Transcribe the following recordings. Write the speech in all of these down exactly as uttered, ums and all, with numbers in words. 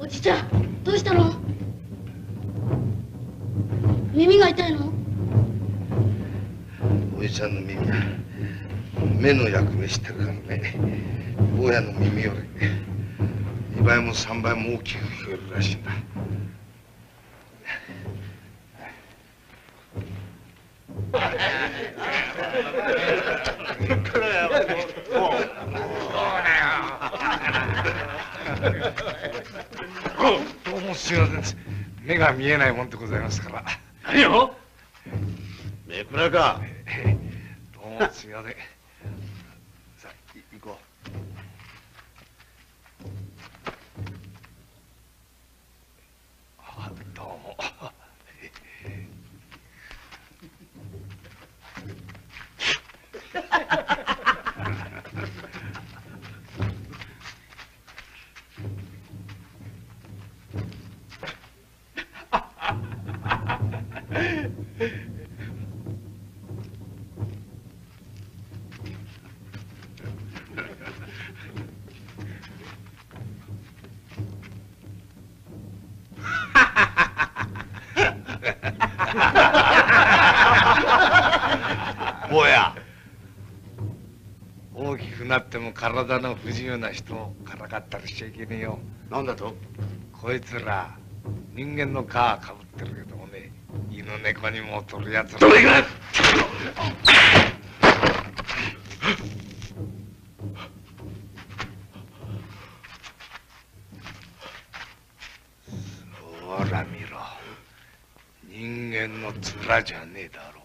おじちゃん、どうしたの？耳が痛いの？ おじちゃんの耳は目の役目してるからね、坊やの耳よりにばいもさんばいも大きく聞こえるらしいんだ。どうもすみません、目が見えないもんでございますから。 何よ、目くらか。 どうもすみません。さあ行こう。あ、どうも。坊や、大きくなっても体の不自由な人をからかったりしちゃいけねえよ。 なんだと？ こいつら人間の皮かぶってるけどもね、犬猫にも取るやつら。 どれか。 ほら見ろ、人間の面じゃねえだろ。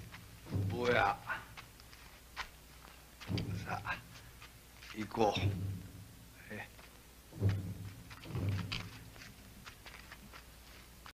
坊や、さあ行こう。